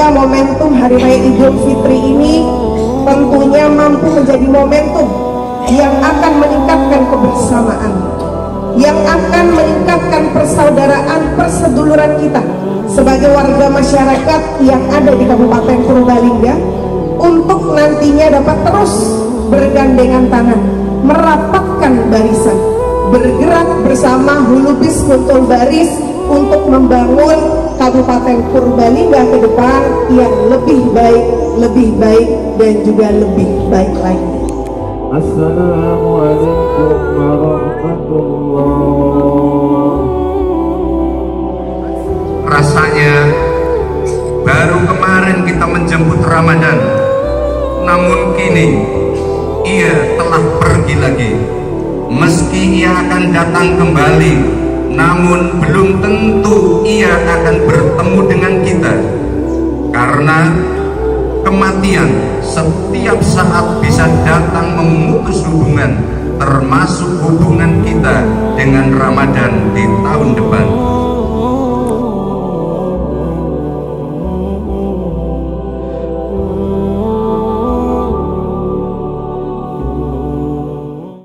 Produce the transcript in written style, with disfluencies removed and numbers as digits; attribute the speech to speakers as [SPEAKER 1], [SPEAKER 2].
[SPEAKER 1] Semoga momentum Hari Raya Idul Fitri ini tentunya mampu menjadi momentum yang akan meningkatkan kebersamaan, yang akan meningkatkan persaudaraan, perseduluran kita sebagai warga masyarakat yang ada di Kabupaten Purbalingga, untuk nantinya dapat terus bergandengan tangan, merapatkan barisan, bergerak bersama hulubis kuntul baris untuk membangun Kabupaten Purbalingga ke depan yang lebih baik dan juga lebih baik lagi.
[SPEAKER 2] Assalamualaikum warahmatullah.
[SPEAKER 3] Rasanya baru kemarin kita menjemput Ramadan, namun kini ia telah pergi lagi. Meski ia akan datang kembali, namun belum tentu ia akan bertemu dengan kita, karena kematian setiap saat bisa datang memutus hubungan, termasuk hubungan kita dengan Ramadan di tahun depan.